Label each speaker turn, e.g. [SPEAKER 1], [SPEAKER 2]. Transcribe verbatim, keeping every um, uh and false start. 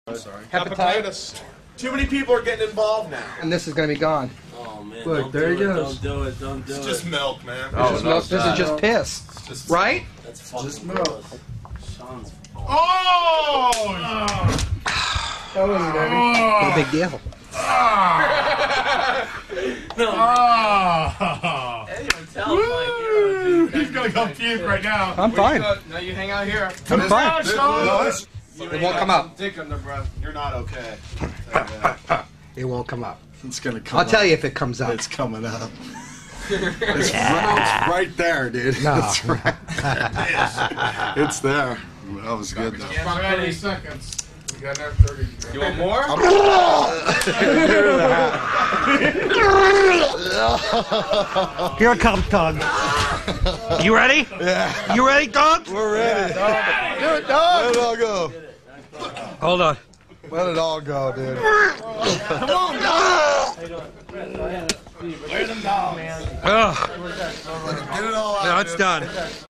[SPEAKER 1] Sorry.
[SPEAKER 2] Hepatitis.
[SPEAKER 3] Too many people are getting involved now.
[SPEAKER 4] And this is going to be gone.
[SPEAKER 5] Oh man,
[SPEAKER 4] Look,
[SPEAKER 5] don't
[SPEAKER 4] there
[SPEAKER 5] do
[SPEAKER 4] he
[SPEAKER 5] it,
[SPEAKER 4] goes.
[SPEAKER 5] Don't do it, don't do
[SPEAKER 3] It's
[SPEAKER 5] it.
[SPEAKER 3] just milk, man.
[SPEAKER 1] Oh,
[SPEAKER 4] This is,
[SPEAKER 1] no,
[SPEAKER 4] milk. This is
[SPEAKER 1] not.
[SPEAKER 4] just piss.
[SPEAKER 3] It's just
[SPEAKER 4] Right?
[SPEAKER 5] That's fucking
[SPEAKER 1] Just milk.
[SPEAKER 5] gross. Sean's
[SPEAKER 2] Oh!
[SPEAKER 4] That wasn't
[SPEAKER 2] Oh!
[SPEAKER 4] no big deal.
[SPEAKER 5] no.
[SPEAKER 2] Oh!
[SPEAKER 5] Anyone tell my hero, dude.
[SPEAKER 2] He's gonna go puke right now.
[SPEAKER 4] I'm fine.
[SPEAKER 2] Now you hang out here.
[SPEAKER 4] I'm fine.
[SPEAKER 2] Down, Sean.
[SPEAKER 4] It won't come up.
[SPEAKER 3] Dick under breath. You're not okay.
[SPEAKER 4] It won't come up.
[SPEAKER 1] It's gonna come
[SPEAKER 4] I'll
[SPEAKER 1] up.
[SPEAKER 4] tell you if it comes up.
[SPEAKER 1] It's coming up. It's, yeah. It's right there, dude.
[SPEAKER 4] No.
[SPEAKER 1] It's right. It's there. That was good though.
[SPEAKER 2] About thirty seconds. We got another thirty.
[SPEAKER 3] You want more?
[SPEAKER 6] Here it comes, Doug. You ready?
[SPEAKER 1] Yeah.
[SPEAKER 6] You ready, Doug?
[SPEAKER 1] We're ready. Do it, dog. Let it all go.
[SPEAKER 6] Hold on.
[SPEAKER 1] Let it all go, dude.
[SPEAKER 2] Come on, dog.
[SPEAKER 6] Ugh.
[SPEAKER 1] Get it all out.
[SPEAKER 6] No, it's
[SPEAKER 1] dude.
[SPEAKER 6] done.